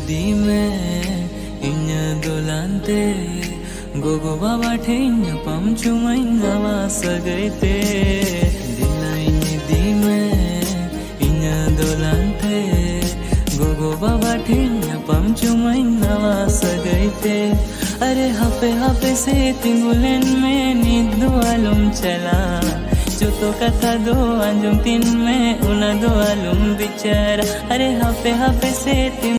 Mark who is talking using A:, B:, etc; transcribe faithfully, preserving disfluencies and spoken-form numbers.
A: दी में inya dolante gogo baba thenya pam chumai nawa sagaite dina inya di में inya dolante gogo baba thenya pam chumai nawa sagaite अरे हापे हापे से तिंगुलेन में निदु आलम चला जो तो कथा दो अंजुम तीन में उना दो आलम बिचारा अरे हापे हापे से